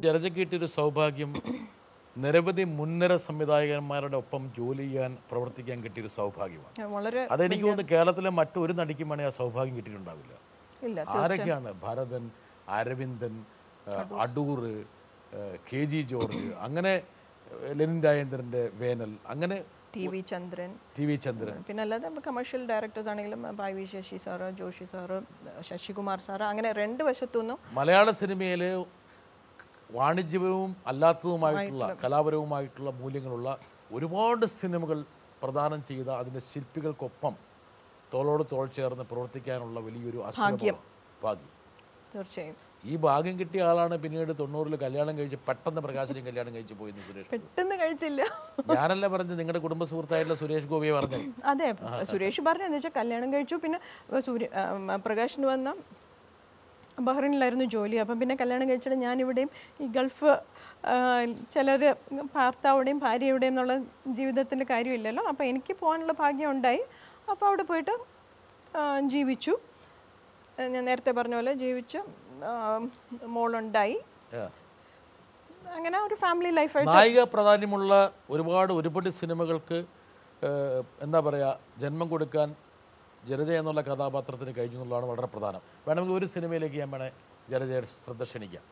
ജലജയ്ക്ക് കിട്ടിയൊരു സൗഭാഗ്യം നിരവധി മുൻനിര സംവിധായകന്മാരുടെ ഒപ്പം ജോലി ചെയ്യാൻ പ്രവർത്തിക്കാൻ കിട്ടിയൊരു സൗഭാഗ്യമാണ്. അതെനിക്ക് തോന്നുന്നു കേരളത്തിലെ മറ്റൊരു നടിക്കും വേണേൽ ആ സൗഭാഗ്യം കിട്ടിയിട്ടുണ്ടാവില്ല. ആരൊക്കെയാണ്? ഭരതൻ, അരവിന്ദൻ, അടൂർ, KG ജോർജ്, അങ്ങനെ ലെനിൻ രാജേന്ദ്രൻ്റെ വേനൽ, അങ്ങനെ TV ചന്ദ്രൻ, പിന്നെ അല്ലാതെ കമേഴ്ഷ്യൽ ഡയറക്ടേഴ്സ് ആണെങ്കിലും V Sasi sir, Joshi sir, Sasikumar sir, അങ്ങനെ രണ്ട് വശത്തുനിന്നും മലയാള സിനിമയിൽ വാണിജ്യപരവും അല്ലാത്തതുമായിട്ടുള്ള കലാപരവുമായിട്ടുള്ള മൂല്യങ്ങളുള്ള ഒരുപാട് സിനിമകൾ പ്രദാനം ചെയ്ത അതിൻ്റെ ശില്പികൾക്കൊപ്പം തോളോട് തോൾ ചേർന്ന് പ്രവർത്തിക്കാനുള്ള വലിയൊരു ഭാഗ്യം. തീർച്ചയായും ഈ ഭാഗ്യം കിട്ടിയ ആളാണ് പിന്നീട് 90-ൽ കല്യാണം കഴിച്ച് പെട്ടെന്ന് പ്രകാശനം കല്യാണം കഴിച്ച് പോയി സുരേഷ്. പെട്ടെന്ന് കഴിച്ചില്ല, ഞാനല്ല പറഞ്ഞത്, നിങ്ങളുടെ കുടുംബ സുഹൃത്തായിട്ടുള്ള സുരേഷ് ഗോപിയെ പറഞ്ഞു. അതെ, സുരേഷ് പറഞ്ഞു എന്ന് വെച്ചാൽ കല്യാണം കഴിച്ചു, പിന്നെ പ്രകാശന് വന്ന ബഹ്റിനിലായിരുന്നു ജോലി. അപ്പം പിന്നെ കല്യാണം കഴിച്ചിട്ട് ഞാനിവിടെയും ഈ ഗൾഫ് ചിലർ ഭർത്താവുടെയും ഭാര്യയുടെയും എന്നുള്ള ജീവിതത്തിൻ്റെ കാര്യമില്ലല്ലോ. അപ്പോൾ എനിക്ക് പോകാനുള്ള ഭാഗ്യം ഉണ്ടായി. അപ്പോൾ അവിടെ പോയിട്ട് ജീവിച്ചു. ഞാൻ നേരത്തെ പറഞ്ഞ പോലെ ജീവിച്ചു, മോളുണ്ടായി. അങ്ങനെ ഒരു ഫാമിലി ലൈഫായിട്ട് നായിക പ്രാധാന്യമുള്ള ഒരുപാട് സിനിമകൾക്ക് എന്താ പറയുക ജന്മം കൊടുക്കാൻ ജലജ എന്നുള്ള കഥാപാത്രത്തിന് കഴിഞ്ഞു എന്നുള്ളതാണ് വളരെ പ്രധാനം. വേണമെങ്കിൽ ഒരു സിനിമയിലേക്ക് ഞാൻ വേണേൽ ജലജയുടെ ശ്രദ്ധ ക്ഷണിക്കാം.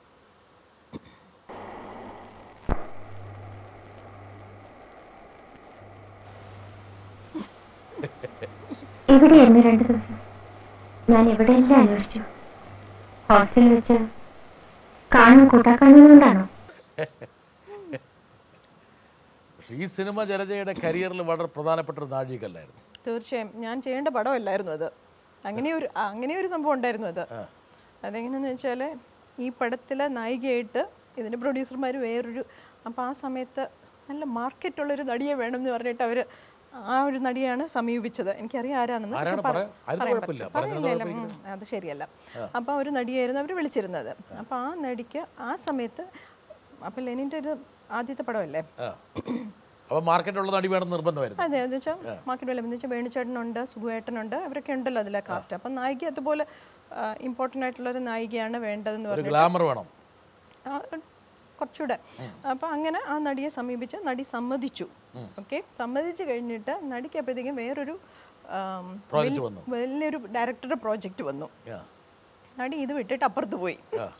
എവിടെയായിരുന്നു 2 ദിവസം? ഞാൻ എവിടെയെല്ലാം അന്വേഷിച്ചു. ഹോസ്റ്റലിൽ വെച്ച് കാണും കൂട്ടാക്കാനുകൊണ്ടാണോ? പക്ഷേ ഈ സിനിമ ജലജയുടെ കരിയറിൽ വളരെ പ്രധാനപ്പെട്ട ഒരു നാഴികല്ലായിരുന്നു. തീർച്ചയായും ഞാൻ ചെയ്യേണ്ട പടമല്ലായിരുന്നു അത്. അങ്ങനെ ഒരു സംഭവം ഉണ്ടായിരുന്നു അത്. അതെങ്ങനെയാണെന്ന് വെച്ചാൽ ഈ പടത്തിലെ നായികയായിട്ട് ഇതിൻ്റെ പ്രൊഡ്യൂസർമാർ വേറൊരു, അപ്പോൾ ആ സമയത്ത് നല്ല മാർക്കറ്റുള്ളൊരു നടിയെ വേണം എന്ന് പറഞ്ഞിട്ട് അവർ ആ ഒരു നടിയാണ് സമീപിച്ചത്. എനിക്കറിയാം ആരാണെന്ന്, അത് ശരിയല്ല. അപ്പോൾ ഒരു നടിയായിരുന്നു അവർ വിളിച്ചിരുന്നത്. അപ്പോൾ ആ നടിക്ക് ആ സമയത്ത്, അപ്പം ലെനിൻ്റെ ഒരു ആദ്യത്തെ പടമല്ലേ, അതെ, എന്ന് വെച്ചാൽ മാർക്കറ്റ് വില എന്ന് വെച്ചാൽ വേണുചേട്ടനുണ്ട്, സുഖുവേട്ടനുണ്ട്, അവരൊക്കെ ഉണ്ടല്ലോ അതിലെ കാസ്റ്റ്. അപ്പം നായിക അതുപോലെ ഇമ്പോർട്ടൻ്റ് ആയിട്ടുള്ളൊരു നായികയാണ് വേണ്ടതെന്ന് പറഞ്ഞു, കുറച്ചുകൂടെ. അപ്പം അങ്ങനെ ആ നടിയെ സമീപിച്ച് നടി സമ്മതിച്ചു. ഓക്കെ, സമ്മതിച്ചു കഴിഞ്ഞിട്ട് നടിക്ക് അപ്പോഴത്തേക്കും വേറൊരു വലിയൊരു ഡയറക്ടറുടെ പ്രോജക്റ്റ് വന്നു. നടി ഇത് വിട്ടിട്ട് അപ്പുറത്ത് പോയി.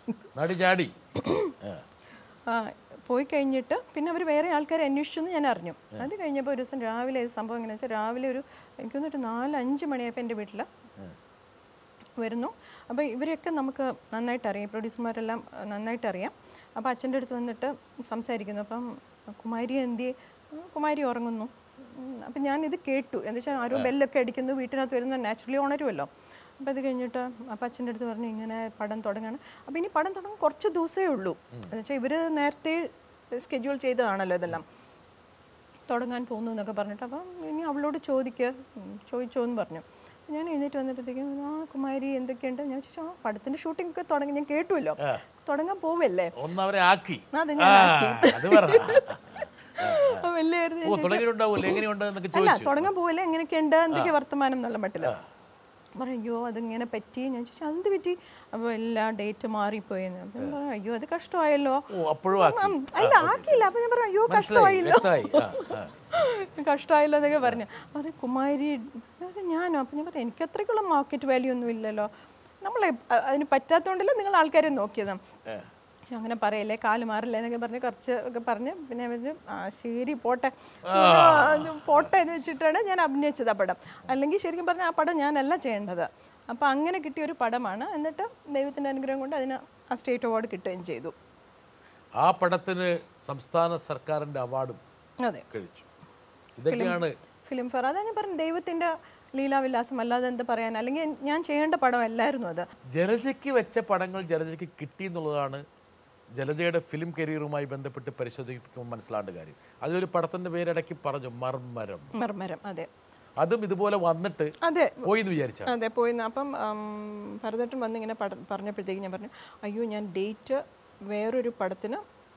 പോയി കഴിഞ്ഞിട്ട് പിന്നെ അവർ വേറെ ആൾക്കാരെ അന്വേഷിച്ചെന്ന് ഞാൻ അറിഞ്ഞു. അത് കഴിഞ്ഞപ്പോൾ ഒരു ദിവസം രാവിലെ സംഭവം എങ്ങനെയാണെന്ന് വെച്ചാൽ രാവിലെ എനിക്ക് തോന്നുന്നു 4-5 മണിയായപ്പോൾ എൻ്റെ വീട്ടിൽ വരുന്നു. അപ്പോൾ ഇവരെയൊക്കെ നമുക്ക് നന്നായിട്ട് അറിയാം, പ്രൊഡ്യൂസർമാരെല്ലാം നന്നായിട്ട് അറിയാം. അപ്പോൾ അച്ഛൻ്റെ അടുത്ത് വന്നിട്ട് സംസാരിക്കുന്നു. അപ്പം കുമാരി കുമാരി ഉറങ്ങുന്നു. അപ്പം ഞാനിത് കേട്ടു. എന്താ വെച്ചാൽ ആരോ ബെല്ലൊക്കെ അടിക്കുന്നു, വീട്ടിനകത്ത് വരുന്ന നാച്ചുറലി ഉണരുമല്ലോ. അപ്പോൾ അത് കഴിഞ്ഞിട്ട് അപ്പം അച്ഛൻ്റെ അടുത്ത് പറഞ്ഞു ഇങ്ങനെ പടം തുടങ്ങാണ്. അപ്പോൾ ഇനി പടം തുടങ്ങാൻ കുറച്ച് ദിവസമേ ഉള്ളൂ. എന്ന് വെച്ചാൽ ഇവർ നേരത്തെ സ്കെഡ്യൂൾ ചെയ്തതാണല്ലോ ഇതെല്ലാം. തുടങ്ങാൻ പോകുന്നു എന്നൊക്കെ പറഞ്ഞിട്ട് അപ്പം ഇനി അവളോട് ചോദിച്ചോ എന്ന് പറഞ്ഞു. ഞാൻ എഴുന്നേറ്റ് വന്നപ്പോഴത്തേക്കും കുമാരി എന്തൊക്കെയുണ്ട് ഞാൻ ചോദിച്ചു. പടത്തിൻ്റെ ഷൂട്ടിംഗ് ഒക്കെ തുടങ്ങി, ഞാൻ കേട്ടുമല്ലോ, തുടങ്ങാൻ പോവല്ലേ. അതെ, തുടങ്ങാൻ പോവല്ലേ, എങ്ങനെയൊക്കെയുണ്ട്, എന്തൊക്കെ വർത്തമാനം എന്നുള്ള മട്ടില്ല. പറഞ്ഞു അയ്യോ അതിങ്ങനെ പറ്റി. ഞാൻ ചോദിച്ചു അതെന്ത് പറ്റി? അപ്പോൾ എല്ലാ ഡേറ്റ് മാറിപ്പോയെന്ന്. അപ്പം പറഞ്ഞു അയ്യോ അത് കഷ്ടമായല്ലോ. അല്ല ആക്കിയില്ല. അപ്പം ഞാൻ പറഞ്ഞു അയ്യോ കഷ്ടമായല്ലോ എന്നൊക്കെ പറഞ്ഞു. അത് കുമാരി ഞാനോ? അപ്പം ഞാൻ പറഞ്ഞു എനിക്ക് അത്രയ്ക്കുള്ള മാർക്കറ്റ് വാല്യൂ ഒന്നും ഇല്ലല്ലോ, നമ്മളെ അതിന് പറ്റാത്തതുകൊണ്ടല്ലോ നിങ്ങൾ ആൾക്കാരെ നോക്കിയത്. അങ്ങനെ പറയല്ലേ, കാല് മാറില്ലേ എന്നൊക്കെ പറഞ്ഞ് കുറച്ച് ഒക്കെ പറഞ്ഞ് പിന്നെ ശരി പോട്ടെ എന്ന് വെച്ചിട്ടാണ് ഞാൻ അഭിനയിച്ചത് ആ പടം. അല്ലെങ്കിൽ ശരിക്കും പറഞ്ഞാൽ ആ പടം ഞാനല്ല ചെയ്യേണ്ടത്. അപ്പോൾ അങ്ങനെ കിട്ടിയൊരു പടമാണ്. എന്നിട്ട് ദൈവത്തിൻ്റെ അനുഗ്രഹം കൊണ്ട് അതിന് ആ സ്റ്റേറ്റ് അവാർഡ് കിട്ടുകയും ചെയ്തു. ആ പടത്തിന് സംസ്ഥാന സർക്കാരിൻ്റെ അവാർഡും കഴിച്ചു. ഇതൊക്കെയാണ് ഫിലിം ഫെയർ. അതാ ഞാൻ പറഞ്ഞു ദൈവത്തിൻ്റെ ലീലാവിലാസം, അല്ലാതെ എന്ത് പറയാൻ. അല്ലെങ്കിൽ ഞാൻ ചെയ്യേണ്ട പടമല്ലായിരുന്നു അത്. ജലജയ്ക്ക് വെച്ച പടങ്ങൾ ജലജയ്ക്ക് കിട്ടി എന്നുള്ളതാണ് ജലജയുടെ ഫിലിം കരിയറുമായി ബന്ധപ്പെട്ട് പരിശോധിക്കുമ്പോൾ മനസ്സിലാവേണ്ട കാര്യം. അതിലൊരു പടത്തിൻ്റെ പേരിടയ്ക്ക് പറഞ്ഞു മർമ്മരം. അതെ, അതും ഇതുപോലെ വന്നിട്ട് പോയി എന്ന് വിചാരിച്ചു. അതെ, പോയി. അപ്പം ഭരതേട്ടൻ വന്ന് ഇങ്ങനെ പറഞ്ഞപ്പോഴത്തേക്ക് ഞാൻ പറഞ്ഞു അയ്യോ ഞാൻ ഡേറ്റ് വേറൊരു പടത്തിന്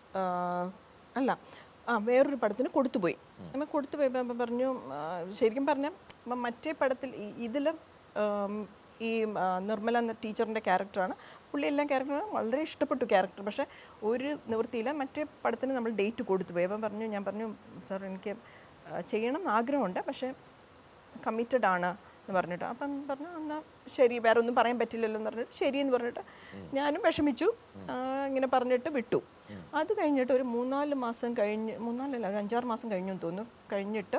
വേറൊരു പടത്തിന് കൊടുത്തുപോയി. നമ്മൾ കൊടുത്തുപോയപ്പോൾ പറഞ്ഞു ശരിക്കും പറഞ്ഞാൽ മറ്റേ പടത്തിൽ ഇതിൽ ഈ നിർമ്മല എന്ന ടീച്ചറിൻ്റെ ക്യാരക്ടറാണ്. പുള്ളി എല്ലാ ക്യാരക്ടറും വളരെ ഇഷ്ടപ്പെട്ടു ക്യാരക്ടർ. പക്ഷേ ഒരു നിവൃത്തിയില്ല. മറ്റേ പടത്തിന് നമ്മൾ ഡേറ്റ് കൊടുത്തു പോയി. അപ്പം ഞാൻ പറഞ്ഞു സാർ എനിക്ക് ചെയ്യണം എന്ന് ആഗ്രഹമുണ്ട്, പക്ഷേ കമ്മിറ്റഡ് ആണ് എന്ന് പറഞ്ഞിട്ട്. അപ്പം പറഞ്ഞു എന്നാൽ ശരി, വേറെ ഒന്നും പറയാൻ പറ്റില്ലല്ലോ എന്ന് പറഞ്ഞിട്ട് ശരി എന്ന് പറഞ്ഞിട്ട് ഞാനും വിഷമിച്ചു. ഇങ്ങനെ പറഞ്ഞിട്ട് വിട്ടു. അത് കഴിഞ്ഞിട്ട് ഒരു 3-4 മാസം കഴിഞ്ഞ്, 5-6 മാസം കഴിഞ്ഞു എന്ന് തോന്നുന്നു. കഴിഞ്ഞിട്ട്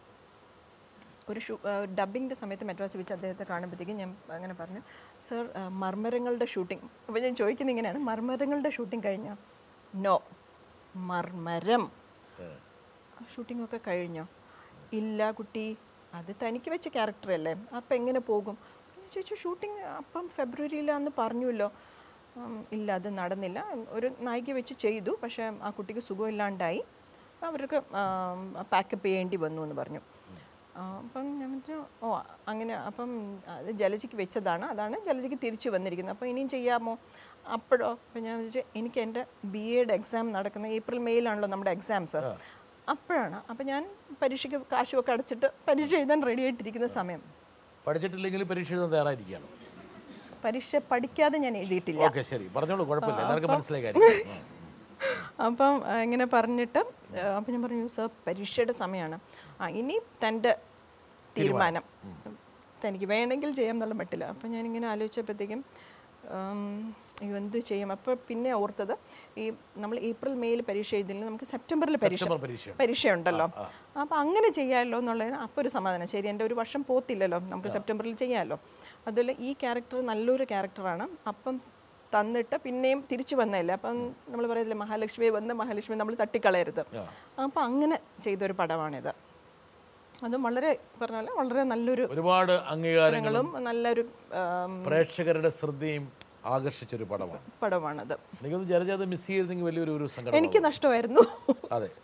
ഒരു ഡബിങ്ങിൻ്റെ സമയത്ത് മദ്രാസിൽ വെച്ച് അദ്ദേഹത്തെ കാണുമ്പോഴത്തേക്കും ഞാൻ അങ്ങനെ പറഞ്ഞു, സർ മർമ്മരങ്ങളുടെ ഷൂട്ടിംഗ്. അപ്പോൾ ഞാൻ ചോദിക്കുന്നത് ഇങ്ങനെയാണ്, മർമ്മരങ്ങളുടെ ഷൂട്ടിംഗ് കഴിഞ്ഞോ? നോ. മർമ്മരം ഷൂട്ടിങ്ങൊക്കെ കഴിഞ്ഞോ? ഇല്ല കുട്ടി, അത് തനിക്ക് വെച്ച ക്യാരക്ടറല്ലേ, അപ്പം എങ്ങനെ പോകും? ചോദിച്ചു ഷൂട്ടിംഗ് അപ്പം ഫെബ്രുവരിയിലാന്ന് പറഞ്ഞുവല്ലോ. ഇല്ല, അത് നടന്നില്ല. ഒരു നായിക വെച്ച് ചെയ്തു, പക്ഷേ ആ കുട്ടിക്ക് സുഖമില്ലാണ്ടായി, അവർക്ക് പാക്കപ്പ് ചെയ്യേണ്ടി വന്നു എന്ന് പറഞ്ഞു. അപ്പം ഞാൻ പറഞ്ഞു ഓ അങ്ങനെ, അപ്പം അത് ജലജയ്ക്ക് വെച്ചതാണ്, അതാണ് ജലജയ്ക്ക് തിരിച്ചു വന്നിരിക്കുന്നത്, അപ്പോൾ ഇനിയും ചെയ്യാമോ? അപ്പോഴോ? അപ്പം ഞാൻ വിളിച്ചു എനിക്ക് എൻ്റെ BA എക്സാം നടക്കുന്ന ഏപ്രിൽ മെയിലാണല്ലോ നമ്മുടെ എക്സാംസ്, അപ്പോഴാണ്. അപ്പം ഞാൻ പരീക്ഷയ്ക്ക് കാശുമൊക്കെ അടച്ചിട്ട് പരീക്ഷ എഴുതാൻ റെഡി ആയിട്ടിരിക്കുന്ന സമയം. പഠിച്ചിട്ടില്ലെങ്കിൽ പരീക്ഷ എഴുതാൻ തയ്യാറായിരിക്കുകയാണ്. പരീക്ഷ പഠിക്കാതെ ഞാൻ എഴുതിയിട്ടില്ല. ഓക്കെ ശരി, പറഞ്ഞോളൂ, കുഴപ്പമില്ല, എല്ലാവർക്കും മനസ്സിലായി കാര്യം. അപ്പം ഇങ്ങനെ പറഞ്ഞിട്ട് അപ്പം ഞാൻ പറഞ്ഞു സാർ പരീക്ഷയുടെ സമയമാണ്, ഇനി തൻ്റെ തീരുമാനം, തനിക്ക് വേണമെങ്കിൽ ചെയ്യാം എന്നുള്ള മട്ടില്ല. അപ്പം ഞാനിങ്ങനെ ആലോചിച്ചപ്പോഴത്തേക്കും എന്ത് ചെയ്യും? അപ്പോൾ പിന്നെ ഓർത്തത് ഈ നമ്മൾ ഏപ്രിൽ മെയിൽ പരീക്ഷ എഴുതില്ല, നമുക്ക് സെപ്റ്റംബറിൽ പരീക്ഷയുണ്ടല്ലോ, അപ്പോൾ അങ്ങനെ ചെയ്യാമല്ലോ എന്നുള്ളതിന് അപ്പോൾ ഒരു സമാധാനം. ശരി, എൻ്റെ ഒരു വർഷം പോത്തില്ലല്ലോ, നമുക്ക് സെപ്റ്റംബറിൽ ചെയ്യാമല്ലോ. അതുപോലെ ഈ ക്യാരക്ടർ നല്ലൊരു ക്യാരക്ടറാണ്, അപ്പം തന്നിട്ട് പിന്നെയും തിരിച്ചു വന്നതല്ലേ, അപ്പം നമ്മൾ പറയത്തില്ലേ മഹാലക്ഷ്മി വന്ന് മഹാലക്ഷ്മി നമ്മൾ തട്ടിക്കളയരുത്. അപ്പം അങ്ങനെ ചെയ്തൊരു പടമാണിത്. അതും വളരെ പറഞ്ഞാൽ വളരെ നല്ലൊരു, ഒരുപാട് അംഗീകാരങ്ങളും നല്ലൊരു പ്രേക്ഷകരുടെ ശ്രദ്ധയും ആകർഷിച്ചൊരു പടമാണത്. എനിക്കൊന്ന് ജലജ അത് മിസ് ചെയ്തെങ്കിൽ വലിയൊരു സംഘടന എനിക്ക് നഷ്ടമായിരുന്നു. അതെ.